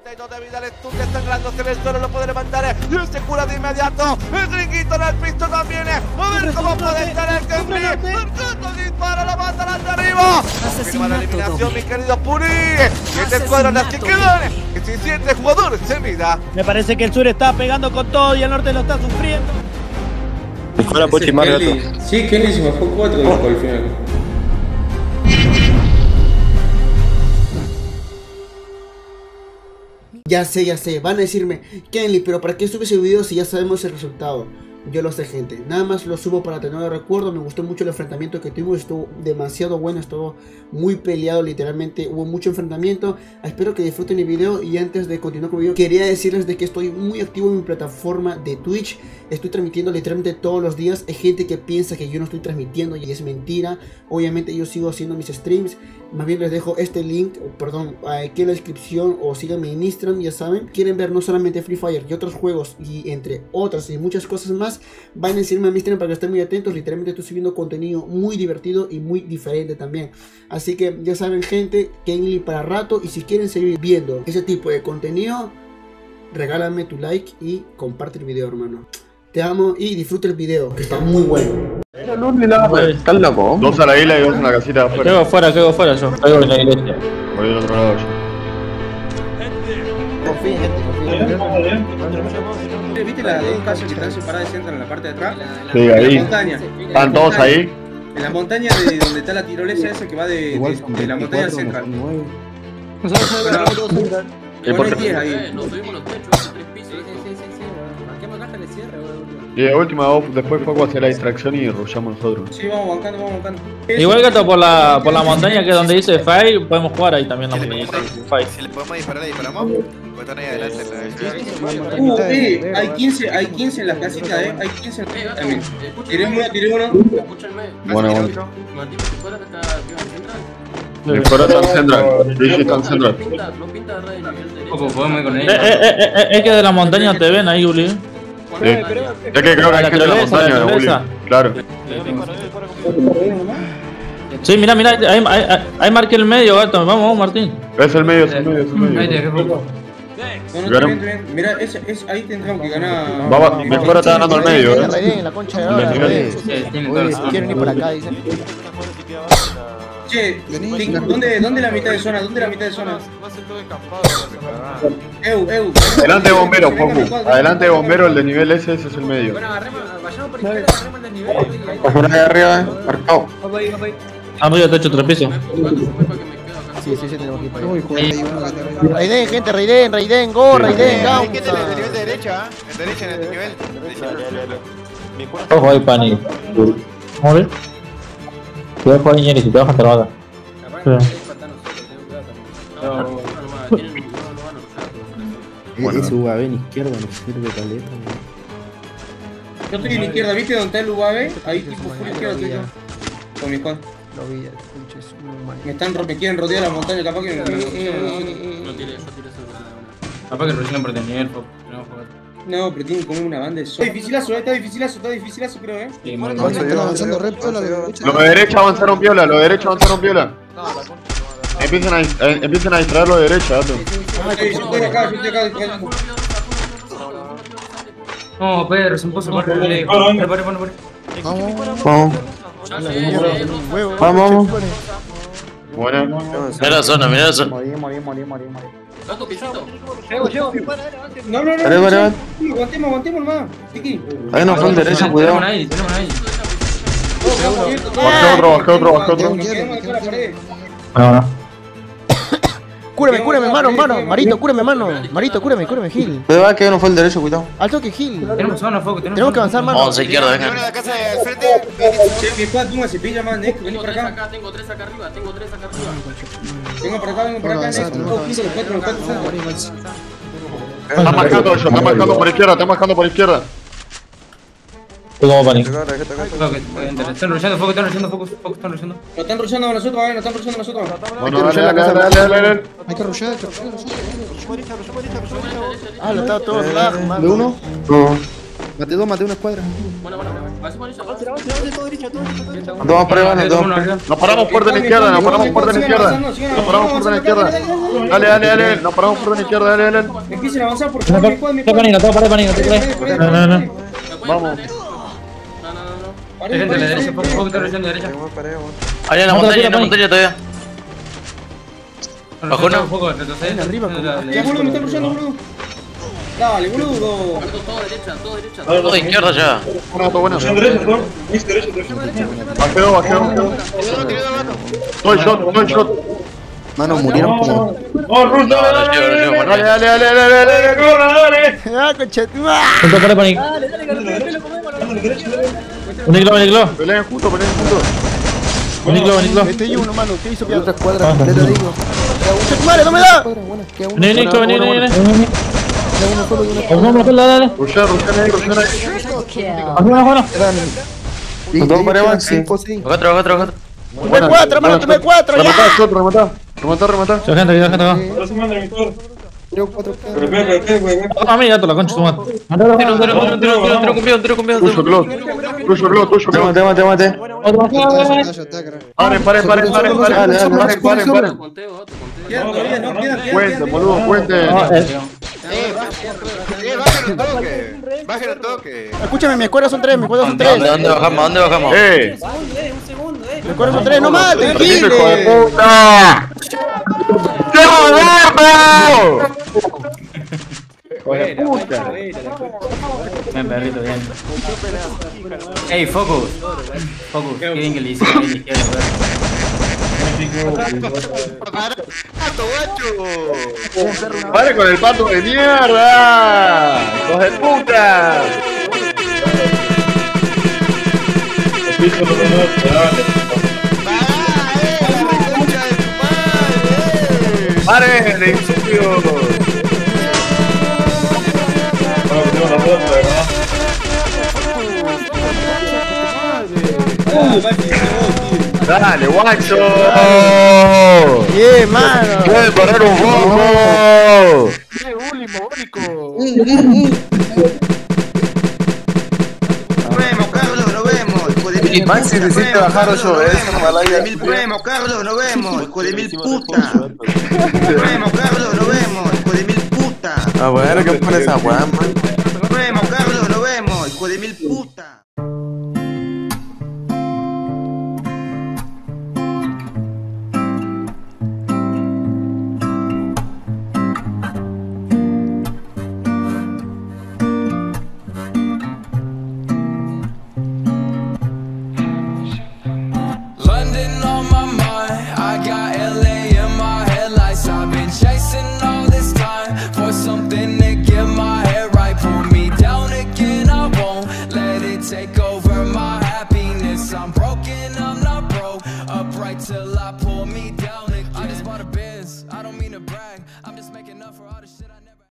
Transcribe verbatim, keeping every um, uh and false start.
treinta y dos de vida, el stun ya está sangrándose en el suelo, lo puede levantar, y se cura de inmediato, el trinquito en el piso también, a ver cómo puede estar el Kenry, marcando dispara, la mata la de arriba, confirma la eliminación mi querido Puri, siete escuadras las que quedan, diecisiete jugadores en vida. Me parece que el sur está pegando con todo y el norte lo está sufriendo. Hola, Pochi, más rato. Sí, Kelly se bajó cuatro dijo al final. Ya sé, ya sé, van a decirme, Kenly, pero ¿para qué subes ese video si ya sabemos el resultado? Yo lo sé, gente, nada más lo subo para tener el recuerdo. Me gustó mucho el enfrentamiento que tuvimos, estuvo demasiado bueno, estuvo muy peleado, literalmente hubo mucho enfrentamiento. Espero que disfruten el video y antes de continuar con el video quería decirles de que estoy muy activo en mi plataforma de Twitch. Estoy transmitiendo literalmente todos los días. Hay gente que piensa que yo no estoy transmitiendo y es mentira. Obviamente yo sigo haciendo mis streams. Más bien les dejo este link, perdón, aquí en la descripción, o síganme en Instagram, ya saben. Quieren ver no solamente Free Fire y otros juegos y entre otras y muchas cosas más, vayan a seguirme a mi Instagram para que estén muy atentos. Literalmente estoy subiendo contenido muy divertido y muy diferente también. Así que ya saben, gente, Kenly para rato. Y si quieren seguir viendo ese tipo de contenido, regálame tu like y comparte el video, hermano. Te amo y disfruta el video, que está muy bueno. ¿Estás loco? Dos a la isla y dos en la casita de afuera. Quedo afuera, quedo afuera yo. Caigo en la iglesia. Voy del otro lado yo. Confíen, gente, confíen. ¿Viste las dos casas que están separadas y se entran en la parte de atrás? Sí, En ahí. la montaña. ¿Están todos ahí? En la montaña de donde está la tirolesa esa que va de, de, de la montaña al central. ¿Y por qué? diez ahí. Nos subimos los techos, tres pisos. Sí, sí, sí, sí. Marquemos caja de cierre, boludo. Y de última, vos, después Foco hace la distracción y rushamos nosotros. Sí, vamos bancando, vamos bancando. Igual que esto por la, por la montaña que es donde dice Fire, podemos jugar ahí también. Si le podemos, si le podemos disparar, le disparamos. Pues están ahí adelante. Uh, eh, hay quince, hay quince en las casitas, eh. Hay quince en las casitas. Tiré uno, tiré uno. Escúchenme. Bueno, bueno. Martín, ¿te fuera que está arriba en central? El fuera está en central. Dije está en central. No pinta, no pinta de red de nivel derecho. Ojo, podemos ir con él. Eh, eh, eh, eh, es que de la montaña te ven ahí, Uli. Sí. Es que creo que hay gente en la montaña, Juli. Claro. Sí, mira, mira, ahí, ahí, ahí marqué el medio, gato. Vamos, vamos, Martín. Es el medio, es el medio, es el medio. No, no, bien, bien. Mira, ese, ese, ahí tendremos que ganar. Va, va, mi fuera está ganando el medio, eh. En la concha de ahora, quieren ir por acá, dicen. Che, ¿dónde, ¿dónde la mitad de zona? ¿Dónde la mitad de zona? Eu, eu. Adelante de bombero, Foco. Adelante de bombero, el de nivel S, ese es el medio. Bueno, agarremos, vayamos por izquierda, agarremos el desnivel. Por ahí arriba, eh. Marcado. Ah, medio techo, tres pisos. Sí, sí, sí, tenemos que ir para allá. Raiden, gente, Raiden, Raiden, go, Raiden, go. Hay gente en el nivel de derecha, ¿eh? En derecha, en el nivel. Ojo ahí, Pani. Joder. Cuidado con Iñeri, si te bajas te lo mata. Ese U A V en izquierda nos sirve caleta. Yo estoy en la izquierda, ¿viste dónde está el U A V? Ahí tipo full izquierda estoy yo. Con mi squad. Lo vi, pinches, muy mal. Me están me quieren rodear la montaña, capaz que No tiré, yo tiré eso. capaz que recién por el nivel. No, pero tienen como una banda de sol. Está dificilazo, eh, está dificilazo, está dificilazo creo, eh. Están avanzando re piola, Los de derecha avanzaron piola, los de derecha avanzaron piola. Empiezan a, eh, empiezan a distraer los de derecha, gato. Yo estoy acá, yo estoy acá. No, Pedro, se me puso por el. Vamos, Vamos. Vamos, Vamos. Buena. Mira la zona, mira la zona. Morí, morí, morí, morí, morí. Gato, pisito. llego, llego. No, no, no. Vale, vale, vale. Aguantemos, aguantemos más. Tiki. Ahí nos fue el derecho, cuidado. Tenemos ahí, tenemos ahí. Bajé otro, bajé otro, bajé otro. Nos quedamos acá en la pared. No, no. Cúrame, cúrame, mano, mano. Marito, cúrame, mano. Marito, cúrame, cúrame, Gil. Cuidado que no fue el derecho, cuidado. Al toque, Gil. Tenemos zona, foco, Tenemos que avanzar, mano. Vamos a izquierda, Uno venga. en la casa de frente. Che, mi squad, tú me cepilla más, Nick. Vení Tengo para tres acá. acá, tengo tres acá arriba, tengo tres acá arriba. Vengo para acá, vengo para acá, Nick. Los cuatro, los cuatro, los cuatro. Está marcando ellos, está marcando por izquierda, está marcando por izquierda. Tú como Pani. Están rushando, foco, están rushando, foco, foco, están rushando. Nos están rushando a nosotros, a ver, nos están rushando a nosotros. Bueno, dale, dale, dale, dale, dale. Hay que rushear, hay que rushear. Ah, lo está todo lado, mano. ¿De uno? No. Mate dos, mate una escuadra. Bueno, bueno, Vamos para arriba, nos paramos puerta en la izquierda, nos paramos puerta en la izquierda. Nos paramos puerta en la izquierda. Dale, dale, dale, nos paramos puerta en la izquierda, dale, dale. Empiecen a avanzar por favor, mi squad, mi squad. Panino, todo para Panino, ¿tú crees? No, no, no. Vamos. Hay gente a la derecha, poco, poco, derecha, derecha. Hay en la montaña, en la montaña todavía. Bajo una. Un poco, retrocede. Arriba, Ya, boludo, me están rushando, boludo. Dale, boludo. todo derecha, todo derecha. Todo de izquierda ya. Bueno, todo bueno. Bajeo, bajeo, bajeo. Doy shot, doy shot. Mano, murieron como. Dale, dale, dale, dale, dale, dale, corra, dale. Ah, conchetumá. Punto para Panino. Un iglo, un iglo. Peleen juntos, peleen juntos. Un iglo, un iglo. Este y uno, mano. ¿Qué hizo? Otra escuadra completa, digo. ¡Conchetumare, no me da! Vení, Nico, vení, vení, vení. Vamos, dale, dale. Rushar, rushar ahí, rushar ahí. Bueno, bueno. Dos para avance. cinco, cinco. Baja otro, baja otro, baja otro. Tuve cuatro, mano, tuve cuatro, Rematá, ya. shot, rematá. Rematá, rematá. Hay gente, hay gente acá. Yo cuatro. Ah, mira, gato, la concha, tu madre. Tiro, tiro, tiro, tiro, tiro con miedo, tiro con miedo. Tuyo, Glot. Tuyo, Glot, tuyo, Glot. Mate, mate, mate. Otro. Paren, paren, paren, paren, paren, paren, paren, paren. Conteo, Quedan todavía, no, quedan, quedan. Cuenten, boludo, cuenten. Eh, bajen el toque. Bajen el toque. Escúchame, mis escuadras son tres, mis escuadras son ¿Dónde, tres. dónde bajamos? ¿Dónde bajamos? ¡Eh! Mis escuadras son tres, no mates, ¡Hijo de Gile. puta! ¡Qué moderno! Buena, buena, buena. Bien, perrito, bien. Ey, focus. Focus, qué bien que le hicieron ahí a la izquierda, ¡Pare con el pato de mierda! ¡Hijos de puta! ¡Paren, de incendio! ¡Dale, guacho! Bien, mano. ¡Puede parar un poco! Supremo, Carlos, nos vemos, hijo de mil Maxi, deciste bajar o yo, eh. Supremo, Carlos, nos vemos, hijo de mil puta. Supremo, Carlos, nos vemos, hijo de mil puta. Ah, bueno, ¿qué pone esa weá, man? Supremo, Carlos, nos vemos, hijo de mil puta. Take over my happiness. I'm broken, I'm not broke. Upright till